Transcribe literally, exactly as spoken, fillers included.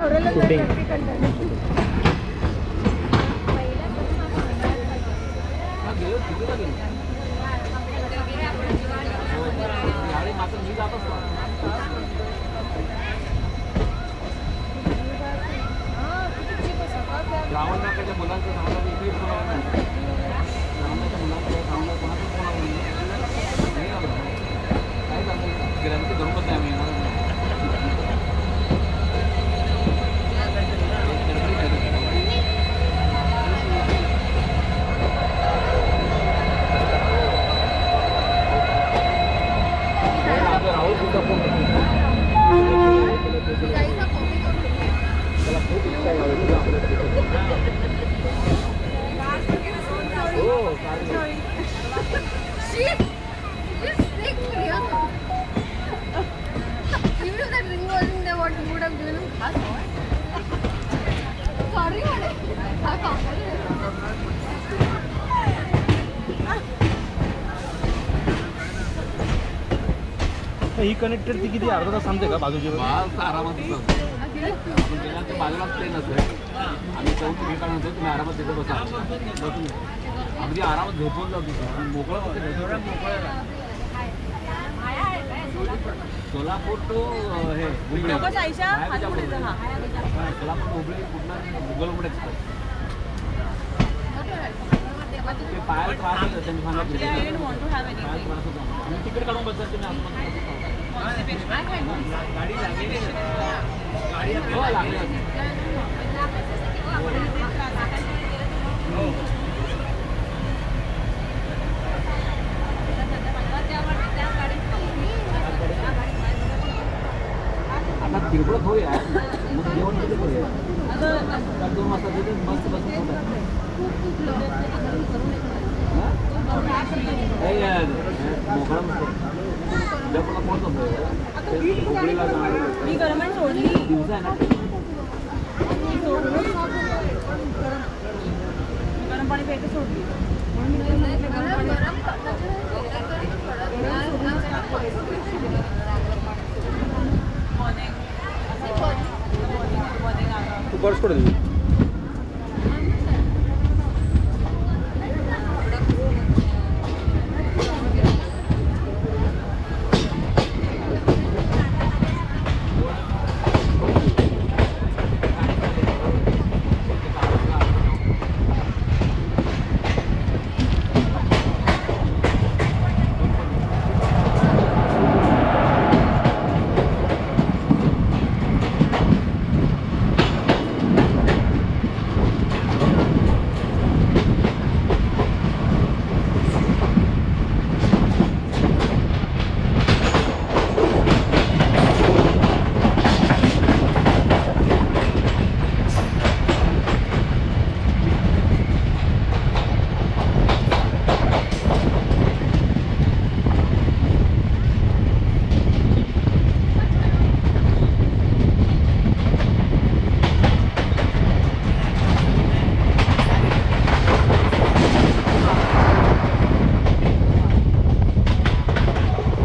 रावणाच्या मुलांचं सांगणार इकडे रावणाच्या मुलांचं सांगणार कोणाचं कोणा नाही आलं काय सांगू गेल्यानंतर धर्मच नाही आम्ही राहुल सुद्धा फोन त्याला खूप इच्छा आहे Shit! You're sick, Priyanka. You knew that ring wasn't there, what you would have given him? Sorry, what? I can't. ही कनेक्टेड ती किती अर्धा तास थांबते का बाजूची आरामात बाजूलाच ट्रेन असेल आम्ही चौक ठिकाण होतो तुम्ही आरामात तिथे बसा बसून अगदी आरामात झोपून जाऊ तिथं मोकळं सोलापूर टू हे सोलापूर हुबळी कुठला गुगलमुळे एक्सप्रेस ते पायाला त्रास होतो त्यांनी सांगितलं तिकीट काढून बसतात तुम्ही गाडी लागेल हो लागेल आता तिरपळ होऊया मग जेवण किती करूया दोन वाजता तिथे मस्त बसून मोकळा मी गरमण सोडली दिवसा आहे ना गरम पाणी प्यायचं सोडली तू पर्स कुठे दिली